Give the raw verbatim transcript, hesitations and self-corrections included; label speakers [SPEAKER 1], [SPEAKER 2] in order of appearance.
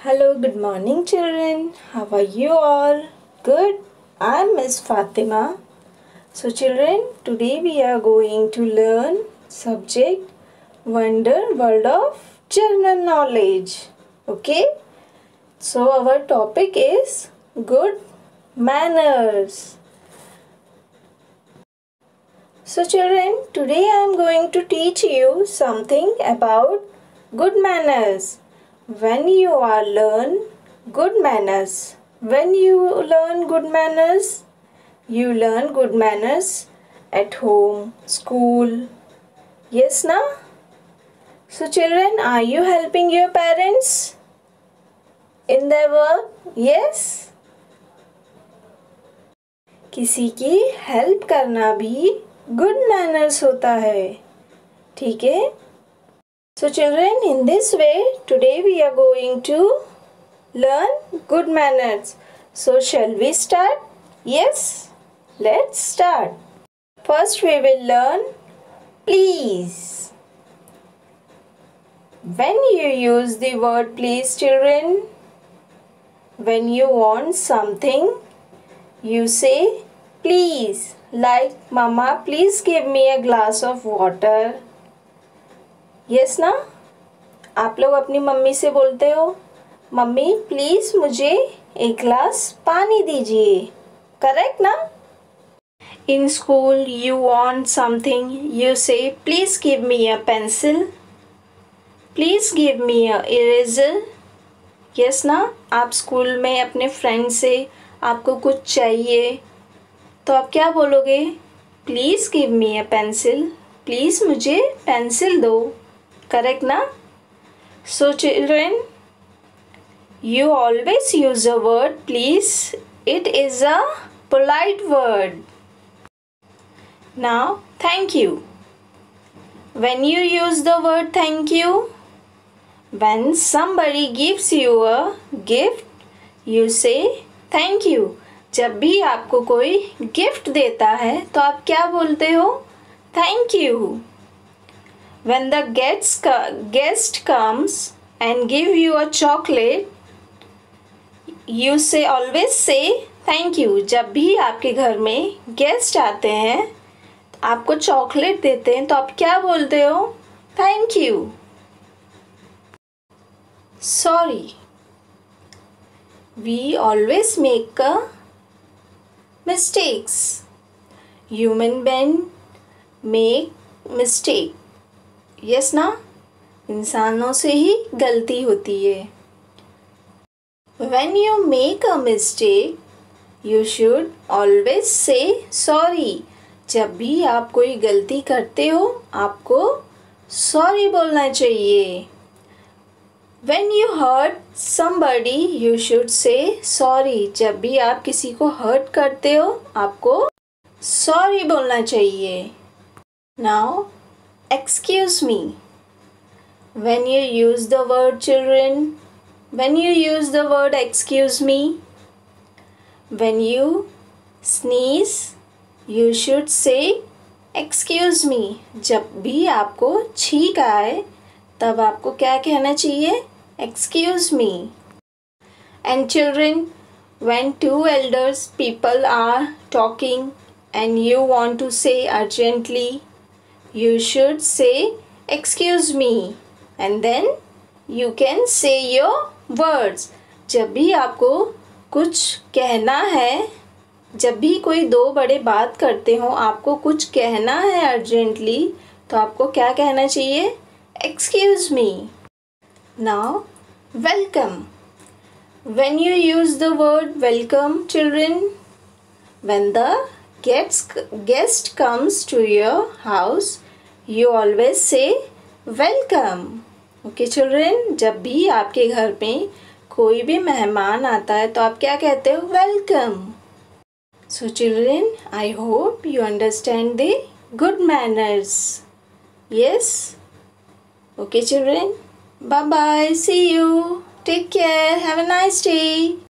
[SPEAKER 1] Hello, good morning children. How are you all? Good. I'm Miss Fatima. So children, today we are going to learn subject Wonder World of General Knowledge. Okay? So our topic is good manners. So children, today I am going to teach you something about good manners. When you are learn good manners, when you learn good manners, you learn good manners at home, school. Yes, na? So children, are you helping your parents in their work? Yes? किसी की help करना भी good manners होता है, ठीक है? So children, in this way, today we are going to learn good manners. So shall we start? Yes? Let's start. First we will learn please. When you use the word please children, when you want something, you say please. Like mama, please give me a glass of water. Yes ना, आप लोग अपनी mummy से बोलते हो mummy please मुझे एक glass पानी दीजिए, करेक्ट ना? In school you want something, you say please give me a pencil, please give me a eraser. Yes ना, आप स्कूल में अपने फ्रेंड से आपको कुछ चाहिए तो आप क्या बोलोगे? Please give me a pencil, please मुझे पेंसिल दो, करेक्ट ना? So children, you always use a word please. It is a polite word. Now thank you. When you use the word thank you, when somebody gives you a gift, you say thank you. जब भी आपको कोई gift देता है तो आप क्या बोलते हो? Thank you. When the guest guest comes and give you a chocolate, you say always say thank you. जब भी आपके घर में गेस्ट आते हैं, आपको चॉकलेट देते हैं तो आप क्या बोलते हो? Thank you. Sorry. We always make a mistakes. Human being make mistake. Yes ना, इंसानों से ही गलती होती है. When you make a mistake, you should always say sorry. जब भी आप कोई गलती करते हो, आपको sorry बोलना चाहिए. When you hurt somebody, you should say sorry. जब भी आप किसी को hurt करते हो, आपको sorry बोलना चाहिए. Now, excuse me. When you use the word children, when you use the word excuse me, when you sneeze, you should say excuse me. जब भी आपको छींक आए तब आपको क्या कहना चाहिए? Excuse me. And children, when two elders people are talking and you want to say urgently, you should say excuse me and then you can say your words. जब भी आपको कुछ कहना है, जब भी कोई दो बड़े बात करते हो, आपको कुछ कहना है अर्जेंटली, तो आपको क्या कहना चाहिए? Excuse me. Now, welcome. When you use the word welcome children, when the guest guest comes to your house, you always say welcome. Okay children, जब भी आपके घर में कोई भी मेहमान आता है तो आप क्या कहते हो? Welcome. So children, I hope you understand the good manners. Yes? Okay children, bye bye, see you, take care, have a nice day.